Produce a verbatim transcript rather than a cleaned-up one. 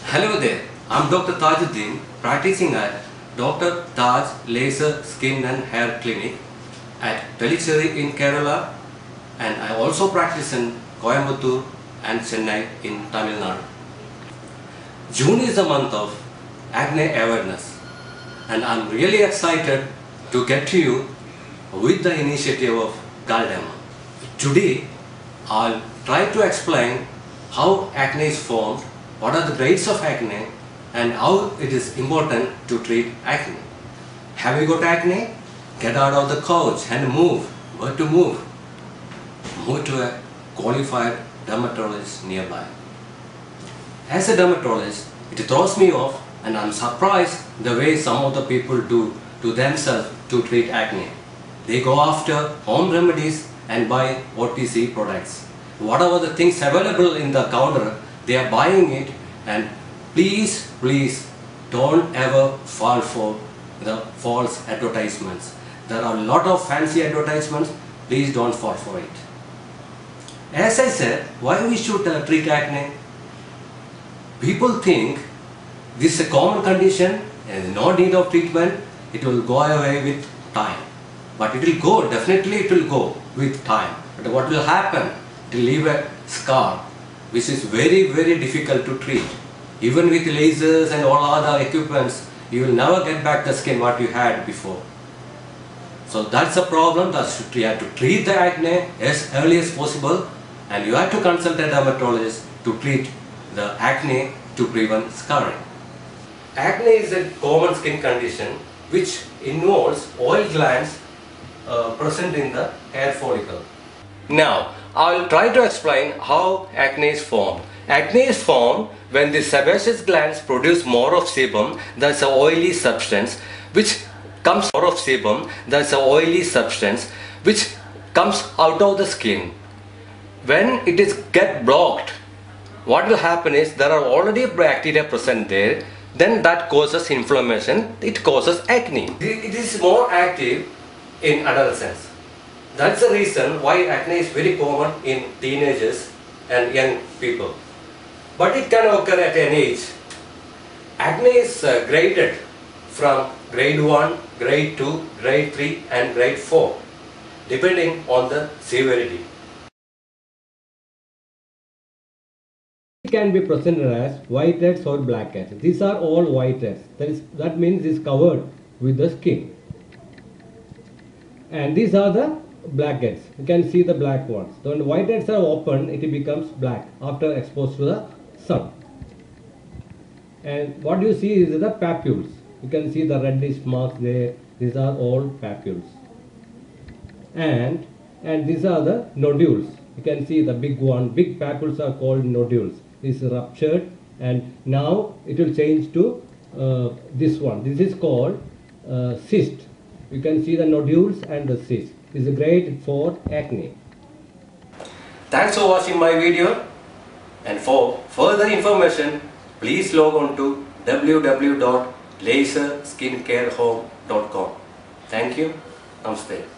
Hello there, I'm Doctor Thajudheen, practicing at Doctor Taj Laser Skin and Hair Clinic at Tellicherry in Kerala, and I also practice in Coimbatore and Chennai in Tamil Nadu. June is the month of acne awareness, and I'm really excited to get to you with the initiative of Galdema. Today, I'll try to explain how acne is formed, what are the grades of acne, and how it is important to treat acne. Have you got acne? Get out of the couch and move. Where to move? Move to a qualified dermatologist nearby. As a dermatologist, it throws me off, and I'm surprised the way some of the people do to themselves to treat acne. They go after home remedies and buy O T C products. Whatever the things available in the counter, they are buying it, and please, please don't ever fall for the false advertisements. There are a lot of fancy advertisements, please don't fall for it. As I said, why we should uh, treat acne? People think this is a common condition and no need of treatment, it will go away with time. But it will go, definitely it will go with time. But what will happen? It will leave a scar, which is very very difficult to treat. Even with lasers and all other equipments, you will never get back the skin what you had before. So that's a problem. That you have to treat the acne as early as possible, and you have to consult a dermatologist to treat the acne to prevent scarring. Acne is a common skin condition which involves oil glands uh, present in the hair follicle. Now, I will try to explain how acne is formed. Acne is formed when the sebaceous glands produce more of sebum, that's an oily substance, which comes more of sebum, that's an oily substance, which comes out of the skin. When it is get blocked, what will happen is there are already bacteria present there, then that causes inflammation, it causes acne. It is more active in adolescence. That's the reason why acne is very common in teenagers and young people. But it can occur at any age. Acne is uh, graded from grade one, grade two, grade three and grade four, depending on the severity. It can be presented as whiteheads or blackheads. These are all whiteheads. That is, that means it's covered with the skin. And these are the blackheads. You can see the black ones. So when the whiteheads are open, it becomes black after exposed to the sun. And what you see is the papules. You can see the reddish marks there. These are all papules. And and these are the nodules. You can see the big one. Big papules are called nodules. This is ruptured, and now it will change to uh, this one. This is called uh, cyst. You can see the nodules and the cyst. This is great for acne. Thanks for watching my video, and for further information please log on to w w w dot laser skin care home dot com. Thank you. Namaste.